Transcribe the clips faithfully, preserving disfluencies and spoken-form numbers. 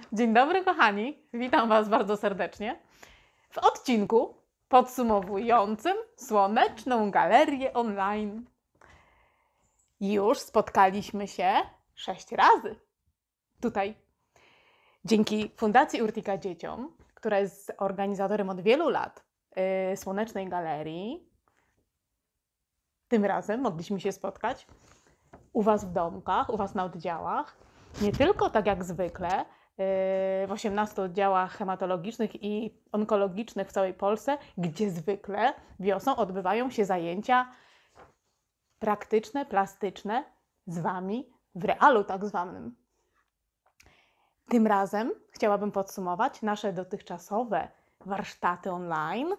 Dzień dobry, kochani. Witam Was bardzo serdecznie w odcinku podsumowującym Słoneczną Galerię Online. Już spotkaliśmy się sześć razy tutaj. Dzięki Fundacji Urtika Dzieciom, która jest organizatorem od wielu lat yy, Słonecznej Galerii, tym razem mogliśmy się spotkać u Was w domkach, u Was na oddziałach. Nie tylko tak jak zwykle, w osiemnastu oddziałach hematologicznych i onkologicznych w całej Polsce, gdzie zwykle wiosną odbywają się zajęcia praktyczne, plastyczne z Wami w realu tak zwanym. Tym razem chciałabym podsumować nasze dotychczasowe warsztaty online.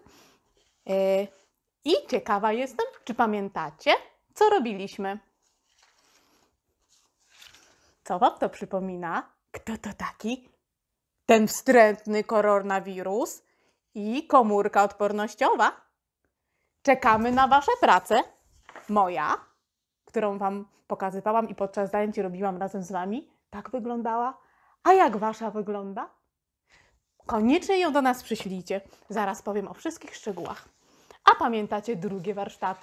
I ciekawa jestem, czy pamiętacie, co robiliśmy? Co Wam to przypomina? Kto to taki? Ten wstrętny koronawirus i komórka odpornościowa. Czekamy na Wasze prace. Moja, którą Wam pokazywałam i podczas zajęć robiłam razem z Wami, tak wyglądała. A jak Wasza wygląda? Koniecznie ją do nas przyślijcie. Zaraz powiem o wszystkich szczegółach. A pamiętacie drugie warsztaty?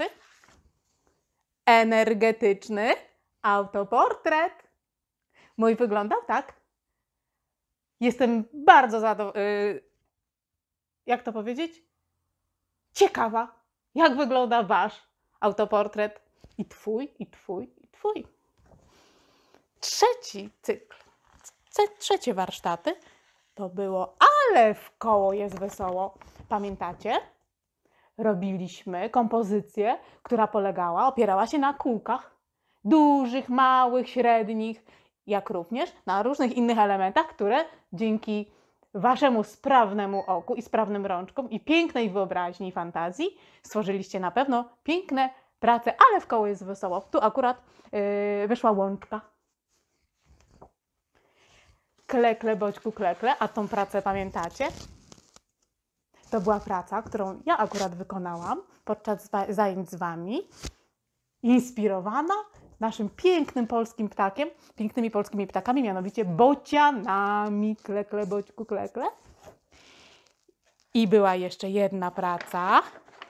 Energetyczny autoportret. Mój wyglądał tak. Jestem bardzo zadowolona, yy, jak to powiedzieć? Ciekawa, jak wygląda Wasz autoportret. I Twój, i Twój, i Twój. Trzeci cykl, trzecie warsztaty to było, ale w koło jest wesoło. Pamiętacie? Robiliśmy kompozycję, która polegała, opierała się na kółkach. Dużych, małych, średnich, jak również na różnych innych elementach, które dzięki Waszemu sprawnemu oku i sprawnym rączkom i pięknej wyobraźni i fantazji stworzyliście na pewno piękne prace, ale w koło jest wesoło. Tu akurat yy, wyszła łączka. Klekle, Boćku, klekle, a tą pracę pamiętacie? To była praca, którą ja akurat wykonałam podczas zajęć z Wami, inspirowana naszym pięknym polskim ptakiem, pięknymi polskimi ptakami, mianowicie bocianami. Klekle, Boćku, klekle. I była jeszcze jedna praca,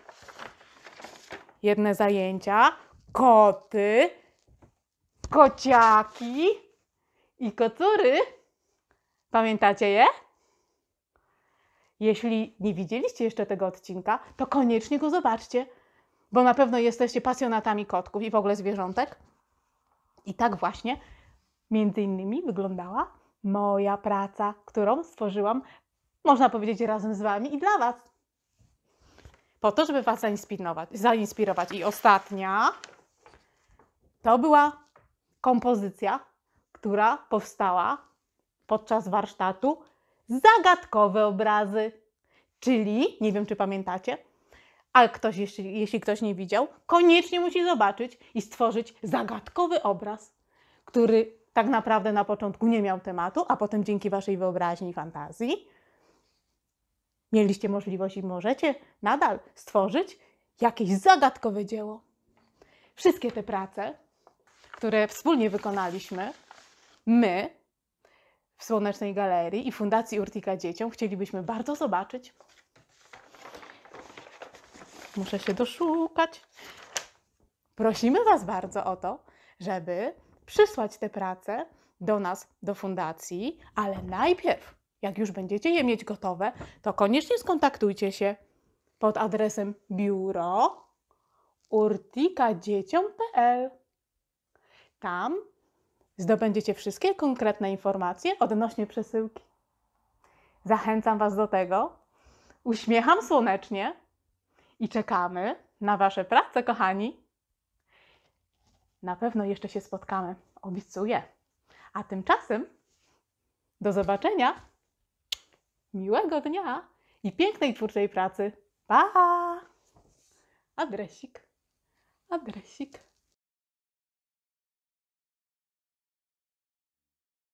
jedne zajęcia, koty, kociaki i kocury. Pamiętacie je? Jeśli nie widzieliście jeszcze tego odcinka, to koniecznie go zobaczcie, bo na pewno jesteście pasjonatami kotków i w ogóle zwierzątek. I tak właśnie między innymi wyglądała moja praca, którą stworzyłam, można powiedzieć, razem z Wami i dla Was. Po to, żeby Was zainspirować. zainspirować. I ostatnia to była kompozycja, która powstała podczas warsztatu Zagadkowe obrazy. Czyli, nie wiem czy pamiętacie, ale ktoś, jeśli, jeśli ktoś nie widział, koniecznie musi zobaczyć i stworzyć zagadkowy obraz, który tak naprawdę na początku nie miał tematu, a potem dzięki Waszej wyobraźni i fantazji mieliście możliwość i możecie nadal stworzyć jakieś zagadkowe dzieło. Wszystkie te prace, które wspólnie wykonaliśmy, my w Słonecznej Galerii i Fundacji Urtika Dzieciom chcielibyśmy bardzo zobaczyć. Muszę się doszukać. Prosimy Was bardzo o to, żeby przysłać te prace do nas, do fundacji, ale najpierw, jak już będziecie je mieć gotowe, to koniecznie skontaktujcie się pod adresem biuro urtikadzieciom kropka p l. Tam zdobędziecie wszystkie konkretne informacje odnośnie przesyłki. Zachęcam Was do tego. Uśmiecham słonecznie. I czekamy na Wasze prace, kochani. Na pewno jeszcze się spotkamy, obiecuję. A tymczasem do zobaczenia. Miłego dnia i pięknej twórczej pracy. Pa! Adresik, adresik.